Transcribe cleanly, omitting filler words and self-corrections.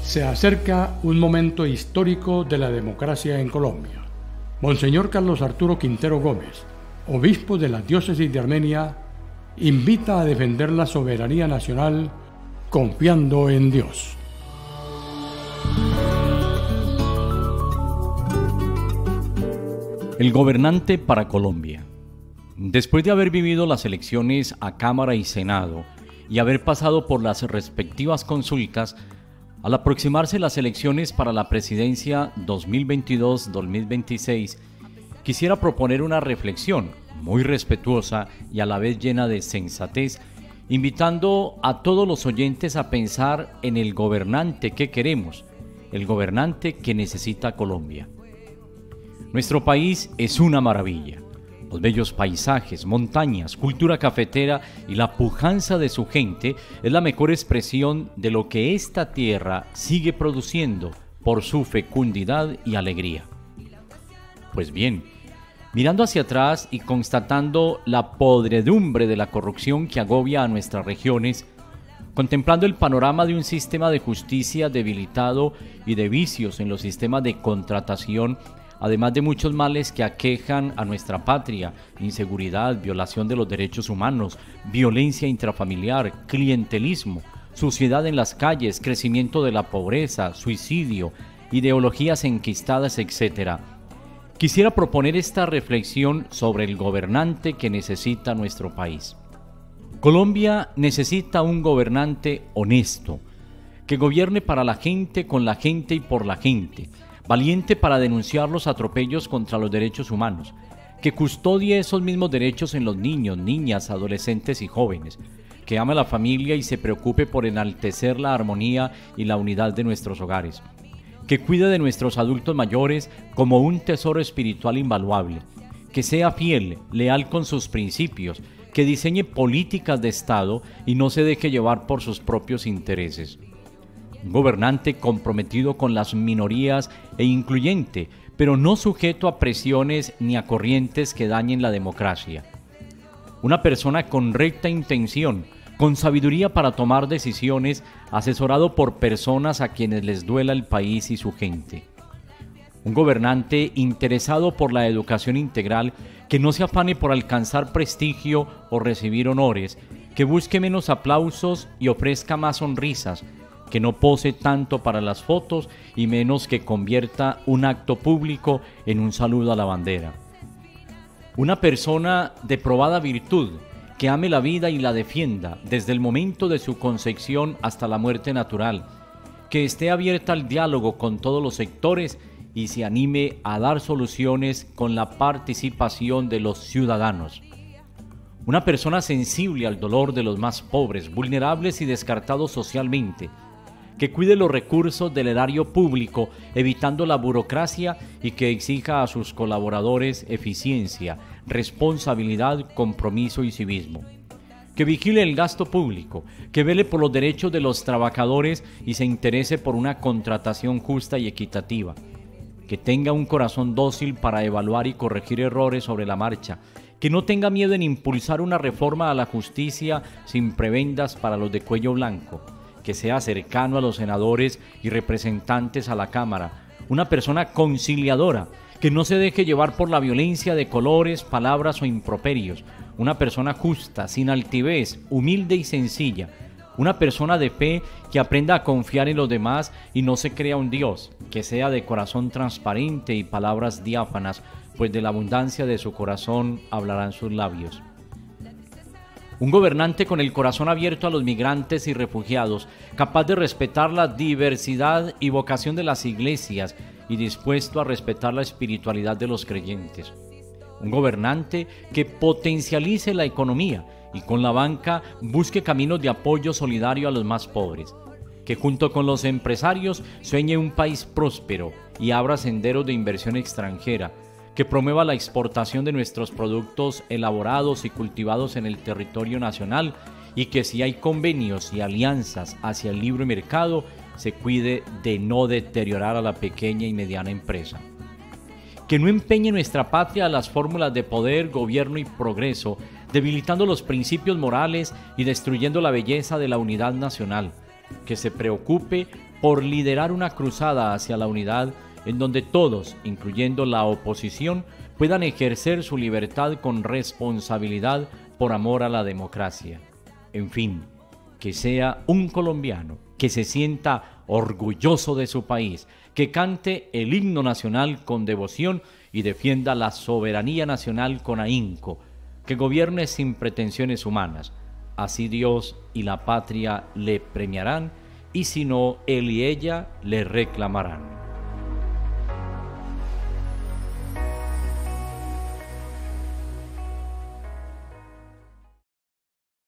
Se acerca un momento histórico de la democracia en Colombia. Monseñor Carlos Arturo Quintero Gómez, obispo de la diócesis de Armenia, invita a defender la soberanía nacional confiando en Dios. El gobernante para Colombia. Después de haber vivido las elecciones a Cámara y Senado y haber pasado por las respectivas consultas, al aproximarse las elecciones para la presidencia 2022-2026, quisiera proponer una reflexión muy respetuosa y a la vez llena de sensatez, invitando a todos los oyentes a pensar en el gobernante que queremos, el gobernante que necesita Colombia. Nuestro país es una maravilla. Los bellos paisajes, montañas, cultura cafetera y la pujanza de su gente es la mejor expresión de lo que esta tierra sigue produciendo por su fecundidad y alegría. Pues bien, mirando hacia atrás y constatando la podredumbre de la corrupción que agobia a nuestras regiones, contemplando el panorama de un sistema de justicia debilitado y de vicios en los sistemas de contratación, además de muchos males que aquejan a nuestra patria: inseguridad, violación de los derechos humanos, violencia intrafamiliar, clientelismo, suciedad en las calles, crecimiento de la pobreza, suicidio, ideologías enquistadas, etc. Quisiera proponer esta reflexión sobre el gobernante que necesita nuestro país. Colombia necesita un gobernante honesto, que gobierne para la gente, con la gente y por la gente, valiente para denunciar los atropellos contra los derechos humanos, que custodie esos mismos derechos en los niños, niñas, adolescentes y jóvenes, que ame a la familia y se preocupe por enaltecer la armonía y la unidad de nuestros hogares, que cuide de nuestros adultos mayores como un tesoro espiritual invaluable, que sea fiel, leal con sus principios, que diseñe políticas de Estado y no se deje llevar por sus propios intereses. Un gobernante comprometido con las minorías e incluyente, pero no sujeto a presiones ni a corrientes que dañen la democracia. Una persona con recta intención, con sabiduría para tomar decisiones, asesorado por personas a quienes les duela el país y su gente. Un gobernante interesado por la educación integral, que no se afane por alcanzar prestigio o recibir honores, que busque menos aplausos y ofrezca más sonrisas, que no pose tanto para las fotos y menos que convierta un acto público en un saludo a la bandera. Una persona de probada virtud, que ame la vida y la defienda desde el momento de su concepción hasta la muerte natural, que esté abierta al diálogo con todos los sectores y se anime a dar soluciones con la participación de los ciudadanos. Una persona sensible al dolor de los más pobres, vulnerables y descartados socialmente, que cuide los recursos del erario público, evitando la burocracia, y que exija a sus colaboradores eficiencia, responsabilidad, compromiso y civismo. Que vigile el gasto público, que vele por los derechos de los trabajadores y se interese por una contratación justa y equitativa. Que tenga un corazón dócil para evaluar y corregir errores sobre la marcha. Que no tenga miedo en impulsar una reforma a la justicia sin prebendas para los de cuello blanco. Que sea cercano a los senadores y representantes a la Cámara, una persona conciliadora, que no se deje llevar por la violencia de colores, palabras o improperios, una persona justa, sin altivez, humilde y sencilla, una persona de fe que aprenda a confiar en los demás y no se crea un Dios, que sea de corazón transparente y palabras diáfanas, pues de la abundancia de su corazón hablarán sus labios. Un gobernante con el corazón abierto a los migrantes y refugiados, capaz de respetar la diversidad y vocación de las iglesias y dispuesto a respetar la espiritualidad de los creyentes. Un gobernante que potencialice la economía y con la banca busque caminos de apoyo solidario a los más pobres, que junto con los empresarios sueñe un país próspero y abra senderos de inversión extranjera, que promueva la exportación de nuestros productos elaborados y cultivados en el territorio nacional y que si hay convenios y alianzas hacia el libre mercado, se cuide de no deteriorar a la pequeña y mediana empresa. Que no empeñe nuestra patria a las fórmulas de poder, gobierno y progreso, debilitando los principios morales y destruyendo la belleza de la unidad nacional. Que se preocupe por liderar una cruzada hacia la unidad en donde todos, incluyendo la oposición, puedan ejercer su libertad con responsabilidad por amor a la democracia. En fin, que sea un colombiano que se sienta orgulloso de su país, que cante el himno nacional con devoción y defienda la soberanía nacional con ahínco, que gobierne sin pretensiones humanas. Así Dios y la patria le premiarán, y si no, él y ella le reclamarán.